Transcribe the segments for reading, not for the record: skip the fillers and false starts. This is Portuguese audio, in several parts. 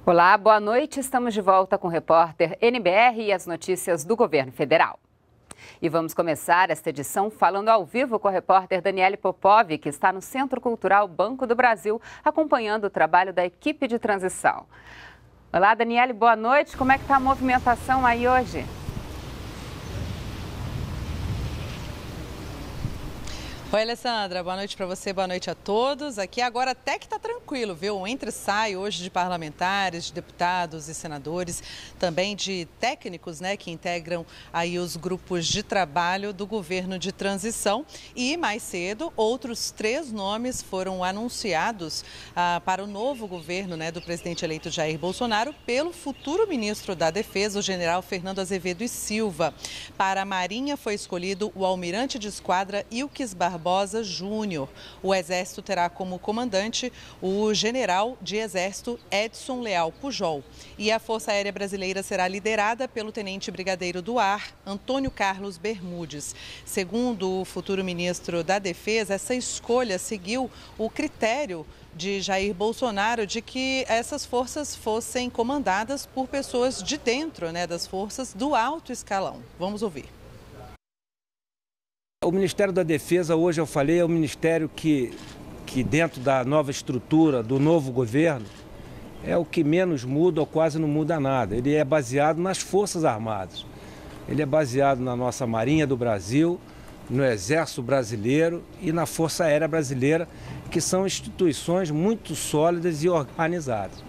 Olá, boa noite. Estamos de volta com o repórter NBR e as notícias do governo federal. E vamos começar esta edição falando ao vivo com a repórter Daniele Popov, que está no Centro Cultural Banco do Brasil, acompanhando o trabalho da equipe de transição. Olá, Daniele, boa noite. Como é que está a movimentação aí hoje? Oi, Alessandra, boa noite para você, boa noite a todos. Aqui agora até que está tranquilo, viu? O entra e sai hoje de parlamentares, de deputados e senadores, também de técnicos, né, que integram aí os grupos de trabalho do governo de transição. E mais cedo, outros 3 nomes foram anunciados para o novo governo, né, do presidente eleito Jair Bolsonaro pelo futuro ministro da Defesa, o general Fernando Azevedo e Silva. Para a Marinha foi escolhido o almirante de esquadra Ilques Barbosa Júnior. O Exército terá como comandante o general de Exército Edson Leal Pujol. E a Força Aérea Brasileira será liderada pelo tenente brigadeiro do ar, Antônio Carlos Bermudes. Segundo o futuro ministro da Defesa, essa escolha seguiu o critério de Jair Bolsonaro de que essas forças fossem comandadas por pessoas de dentro, né, das forças do alto escalão. Vamos ouvir. O Ministério da Defesa, hoje eu falei, é o ministério que dentro da nova estrutura do novo governo, é o que menos muda ou quase não muda nada. Ele é baseado nas Forças Armadas. Ele é baseado na nossa Marinha do Brasil, no Exército Brasileiro e na Força Aérea Brasileira, que são instituições muito sólidas e organizadas.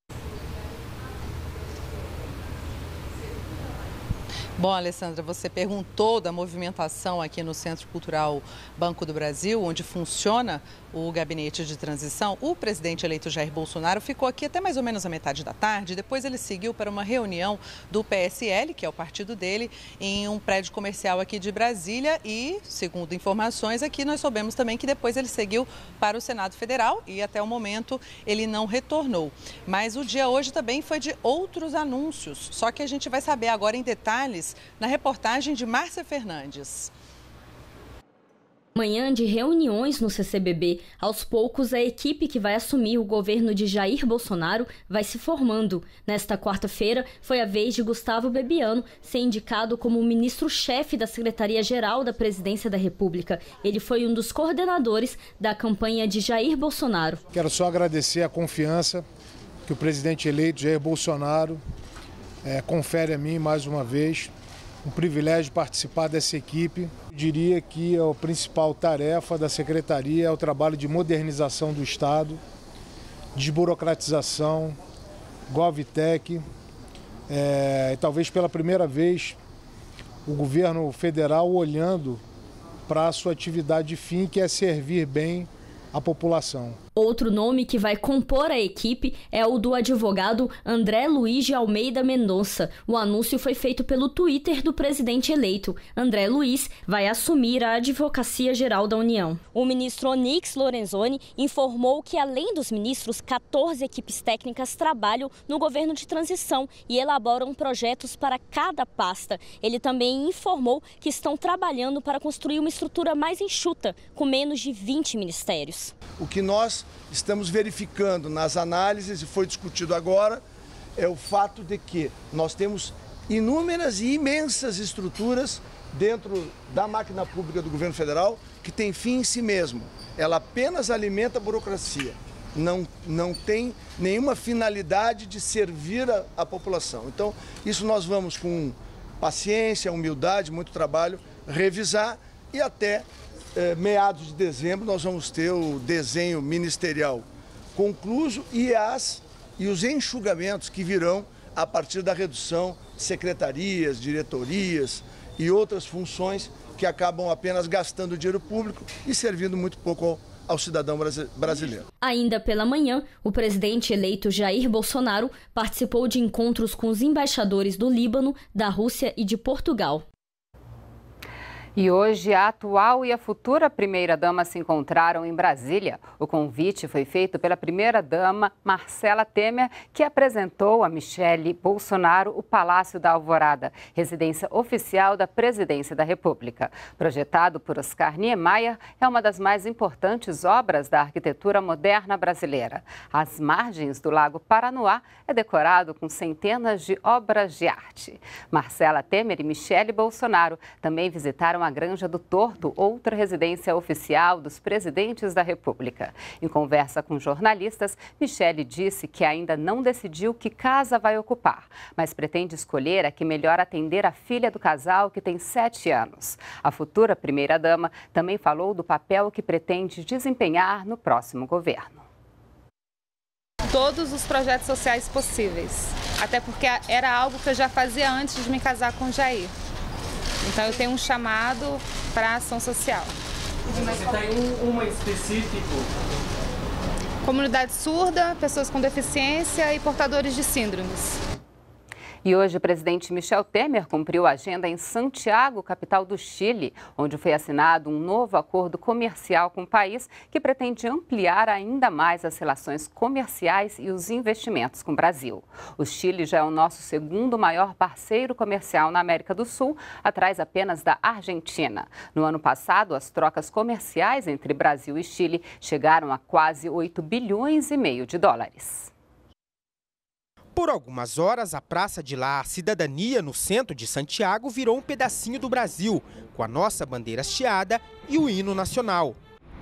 Bom, Alessandra, você perguntou da movimentação aqui no Centro Cultural Banco do Brasil, onde funciona o gabinete de transição. O presidente eleito Jair Bolsonaro ficou aqui até mais ou menos a metade da tarde. Depois ele seguiu para uma reunião do PSL, que é o partido dele, em um prédio comercial aqui de Brasília. E, segundo informações aqui, nós soubemos também que depois ele seguiu para o Senado Federal e até o momento ele não retornou. Mas o dia hoje também foi de outros anúncios, só que a gente vai saber agora em detalhes na reportagem de Márcia Fernandes. Manhã de reuniões no CCBB. Aos poucos, a equipe que vai assumir o governo de Jair Bolsonaro vai se formando. Nesta quarta-feira, foi a vez de Gustavo Bebiano ser indicado como ministro-chefe da Secretaria-Geral da Presidência da República. Ele foi um dos coordenadores da campanha de Jair Bolsonaro. Quero só agradecer a confiança que o presidente eleito Jair Bolsonaro confere a mim mais uma vez. Um privilégio de participar dessa equipe. Eu diria que a principal tarefa da Secretaria é o trabalho de modernização do Estado, desburocratização, GovTech. E talvez pela primeira vez o governo federal olhando para a sua atividade fim, que é servir bem a população. Outro nome que vai compor a equipe é o do advogado André Luiz de Almeida Mendonça. O anúncio foi feito pelo Twitter do presidente eleito. André Luiz vai assumir a Advocacia Geral da União. O ministro Onyx Lorenzoni informou que, além dos ministros, 14 equipes técnicas trabalham no governo de transição e elaboram projetos para cada pasta. Ele também informou que estão trabalhando para construir uma estrutura mais enxuta, com menos de 20 ministérios. O que nós estamos verificando nas análises, e foi discutido agora, é o fato de que nós temos inúmeras e imensas estruturas dentro da máquina pública do governo federal que tem fim em si mesmo. Ela apenas alimenta a burocracia, não tem nenhuma finalidade de servir a população. Então, isso nós vamos com paciência, humildade, muito trabalho, revisar e até meados de dezembro nós vamos ter o desenho ministerial concluído e os enxugamentos que virão a partir da redução de secretarias, diretorias e outras funções que acabam apenas gastando dinheiro público e servindo muito pouco ao cidadão brasileiro. Ainda pela manhã, o presidente eleito Jair Bolsonaro participou de encontros com os embaixadores do Líbano, da Rússia e de Portugal. E hoje, a atual e a futura primeira-dama se encontraram em Brasília. O convite foi feito pela primeira-dama Marcela Temer, que apresentou a Michele Bolsonaro o Palácio da Alvorada, residência oficial da Presidência da República. Projetado por Oscar Niemeyer, é uma das mais importantes obras da arquitetura moderna brasileira. Às margens do Lago Paranoá, é decorado com centenas de obras de arte. Marcela Temer e Michele Bolsonaro também visitaram a Granja do Torto, outra residência oficial dos presidentes da República. Em conversa com jornalistas, Michele disse que ainda não decidiu que casa vai ocupar, mas pretende escolher a que melhor atender a filha do casal, que tem 7 anos. A futura primeira-dama também falou do papel que pretende desempenhar no próximo governo. Todos os projetos sociais possíveis, até porque era algo que eu já fazia antes de me casar com o Jair. Então eu tenho um chamado para ação social. Você tem uma específica? Comunidade surda, pessoas com deficiência e portadores de síndromes. E hoje o presidente Michel Temer cumpriu a agenda em Santiago, capital do Chile, onde foi assinado um novo acordo comercial com o país que pretende ampliar ainda mais as relações comerciais e os investimentos com o Brasil. O Chile já é o nosso segundo maior parceiro comercial na América do Sul, atrás apenas da Argentina. No ano passado, as trocas comerciais entre Brasil e Chile chegaram a quase 8,5 bilhões de dólares. Por algumas horas, a Praça de La Cidadania, no centro de Santiago, virou um pedacinho do Brasil, com a nossa bandeira hasteada e o hino nacional.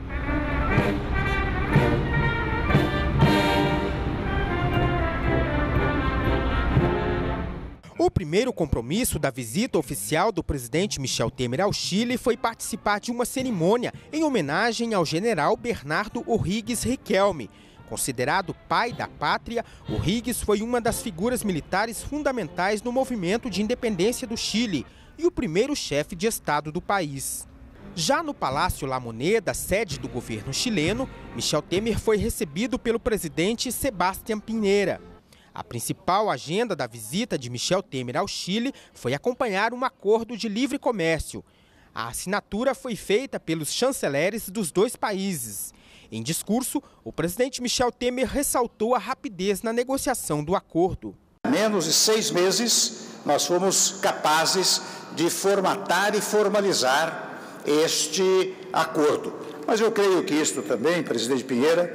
O primeiro compromisso da visita oficial do presidente Michel Temer ao Chile foi participar de uma cerimônia em homenagem ao general Bernardo O'Higgins Riquelme. Considerado pai da pátria, O'Higgins foi uma das figuras militares fundamentais no movimento de independência do Chile e o primeiro chefe de Estado do país. Já no Palácio La Moneda, sede do governo chileno, Michel Temer foi recebido pelo presidente Sebastián Piñera. A principal agenda da visita de Michel Temer ao Chile foi acompanhar um acordo de livre comércio. A assinatura foi feita pelos chanceleres dos dois países. Em discurso, o presidente Michel Temer ressaltou a rapidez na negociação do acordo. Em menos de 6 meses, nós fomos capazes de formatar e formalizar este acordo. Mas eu creio que isto também, presidente Piñera,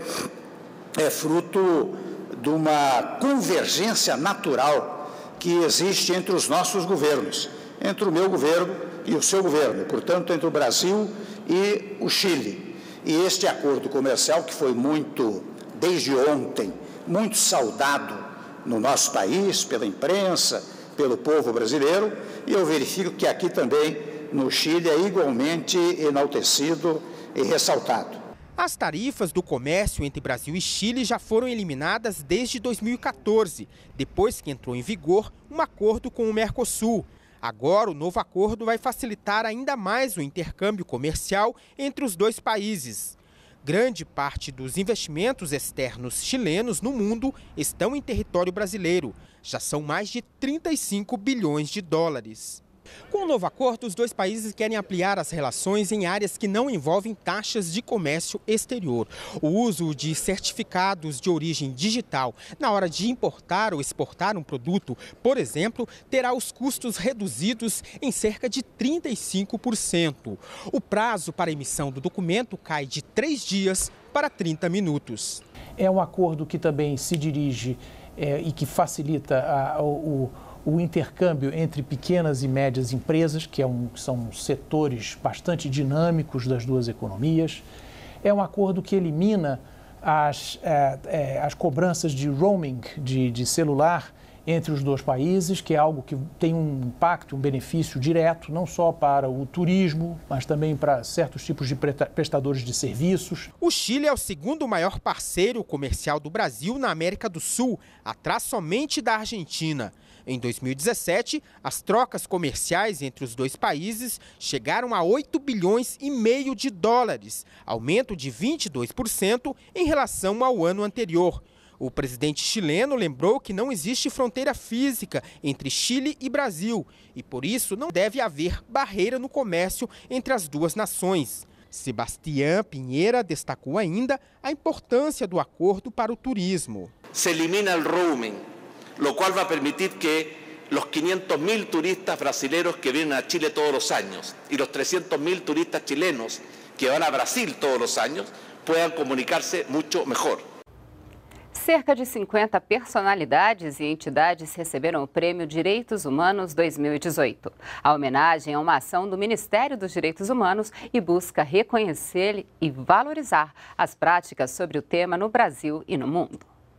é fruto de uma convergência natural que existe entre os nossos governos, entre o meu governo e o seu governo, portanto, entre o Brasil e o Chile. E este acordo comercial, que foi desde ontem, muito saudado no nosso país, pela imprensa, pelo povo brasileiro, e eu verifico que aqui também, no Chile, é igualmente enaltecido e ressaltado. As tarifas do comércio entre Brasil e Chile já foram eliminadas desde 2014, depois que entrou em vigor um acordo com o Mercosul. Agora, o novo acordo vai facilitar ainda mais o intercâmbio comercial entre os dois países. Grande parte dos investimentos externos chilenos no mundo estão em território brasileiro. Já são mais de 35 bilhões de dólares. Com o novo acordo, os dois países querem ampliar as relações em áreas que não envolvem taxas de comércio exterior. O uso de certificados de origem digital na hora de importar ou exportar um produto, por exemplo, terá os custos reduzidos em cerca de 35%. O prazo para a emissão do documento cai de 3 dias para 30 minutos. É um acordo que também se dirige e que facilita o intercâmbio entre pequenas e médias empresas, que são setores bastante dinâmicos das duas economias. É um acordo que elimina as cobranças de roaming de celular entre os dois países, que é algo que tem um impacto, um benefício direto, não só para o turismo, mas também para certos tipos de prestadores de serviços. O Chile é o segundo maior parceiro comercial do Brasil na América do Sul, atrás somente da Argentina. Em 2017, as trocas comerciais entre os dois países chegaram a 8,5 bilhões de dólares, aumento de 22% em relação ao ano anterior. O presidente chileno lembrou que não existe fronteira física entre Chile e Brasil e, por isso, não deve haver barreira no comércio entre as duas nações. Sebastián Piñera destacou ainda a importância do acordo para o turismo. Se elimina o roaming, lo cual vai permitir que los 500.000 turistas brasileños que vienen a Chile todos los años y los 300.000 turistas chilenos que van a Brasil todos los años puedan comunicarse mucho mejor. Cerca de 50 personalidades e entidades receberam o Prêmio Direitos Humanos 2018. A homenagem é uma ação do Ministério dos Direitos Humanos e busca reconhecer e valorizar as práticas sobre o tema no Brasil e no mundo.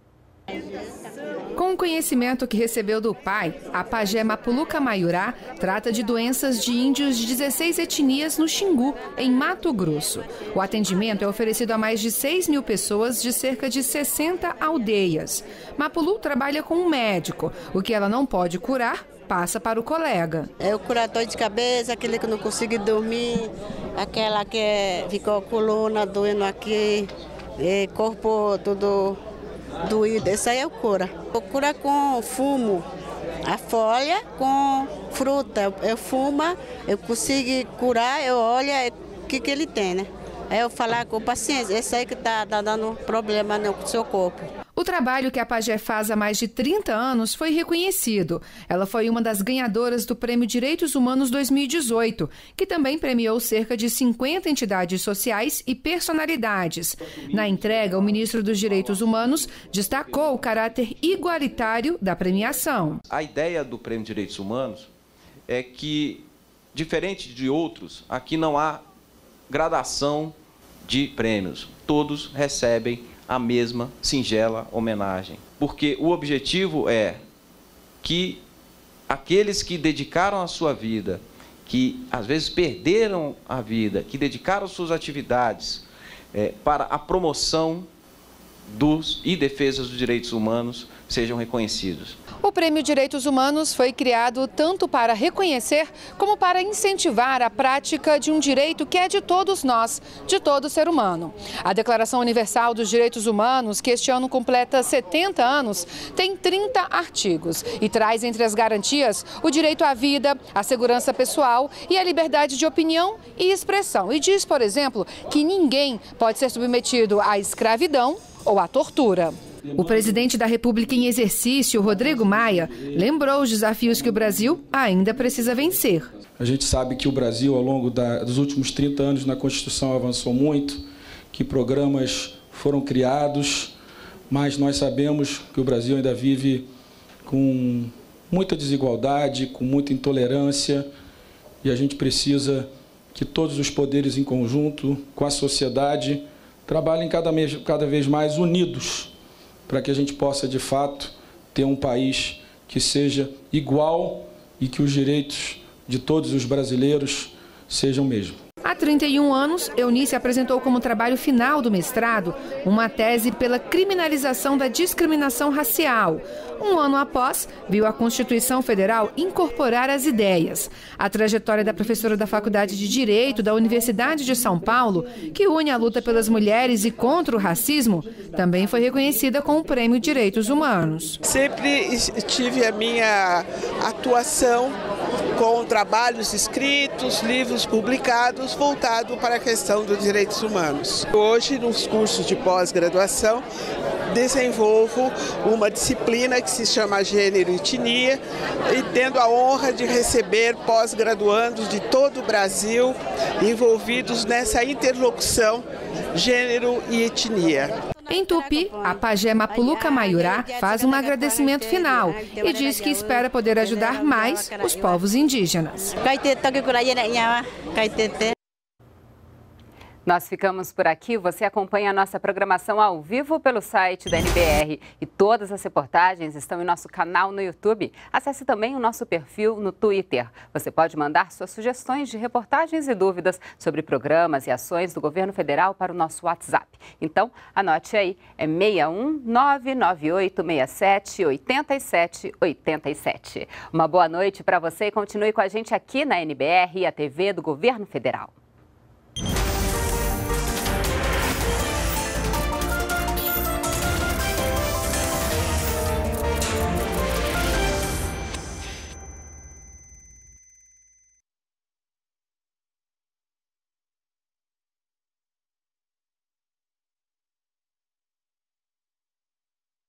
Com o conhecimento que recebeu do pai, a pajé Mapuluca Mayurá trata de doenças de índios de 16 etnias no Xingu, em Mato Grosso. O atendimento é oferecido a mais de 6.000 pessoas de cerca de 60 aldeias. Mapulu trabalha com um médico. O que ela não pode curar, passa para o colega. Eu curo a dor de cabeça, aquele que não consegue dormir, aquela que ficou a coluna doendo aqui, corpo todo doído, essa aí eu curo. Eu curo com fumo, a folha com fruta. Eu fumo, eu consigo curar, eu olho o que ele tem, né? Aí eu falar com paciência, esse aí que tá dando problema no seu corpo. O trabalho que a pajé faz há mais de 30 anos foi reconhecido. Ela foi uma das ganhadoras do Prêmio Direitos Humanos 2018, que também premiou cerca de 50 entidades sociais e personalidades. Na entrega, o ministro dos Direitos Humanos destacou o caráter igualitário da premiação. A ideia do Prêmio Direitos Humanos é que, diferente de outros, aqui não há gradação de prêmios. Todos recebem a mesma singela homenagem, porque o objetivo é que aqueles que dedicaram a sua vida, que às vezes perderam a vida, que dedicaram suas atividades para a promoção e defesa dos direitos humanos, sejam reconhecidos. O Prêmio Direitos Humanos foi criado tanto para reconhecer como para incentivar a prática de um direito que é de todos nós, de todo ser humano. A Declaração Universal dos Direitos Humanos, que este ano completa 70 anos, tem 30 artigos e traz entre as garantias o direito à vida, à segurança pessoal e à liberdade de opinião e expressão. E diz, por exemplo, que ninguém pode ser submetido à escravidão ou à tortura. O presidente da República em exercício, Rodrigo Maia, lembrou os desafios que o Brasil ainda precisa vencer. A gente sabe que o Brasil, ao longo dos últimos 30 anos na Constituição, avançou muito, que programas foram criados, mas nós sabemos que o Brasil ainda vive com muita desigualdade, com muita intolerância, e a gente precisa que todos os poderes em conjunto, com a sociedade, trabalhem cada vez mais unidos, para que a gente possa, de fato, ter um país que seja igual e que os direitos de todos os brasileiros sejam o mesmo. Há 31 anos, Eunice apresentou como trabalho final do mestrado uma tese pela criminalização da discriminação racial. Um ano após, viu a Constituição Federal incorporar as ideias. A trajetória da professora da Faculdade de Direito da Universidade de São Paulo, que une a luta pelas mulheres e contra o racismo, também foi reconhecida com o Prêmio Direitos Humanos. Sempre tive a minha atuação com trabalhos escritos, livros publicados, voltado para a questão dos direitos humanos. Hoje, nos cursos de pós-graduação, desenvolvo uma disciplina que se chama Gênero e Etnia e tendo a honra de receber pós-graduandos de todo o Brasil envolvidos nessa interlocução gênero e etnia. Em Tupi, a pajé Mapuluca Mayurá faz um agradecimento final e diz que espera poder ajudar mais os povos indígenas. Nós ficamos por aqui. Você acompanha a nossa programação ao vivo pelo site da NBR e todas as reportagens estão em nosso canal no YouTube. Acesse também o nosso perfil no Twitter. Você pode mandar suas sugestões de reportagens e dúvidas sobre programas e ações do governo federal para o nosso WhatsApp. Então, anote aí, é 61 99867 8787. Uma boa noite para você e continue com a gente aqui na NBR e a TV do Governo Federal.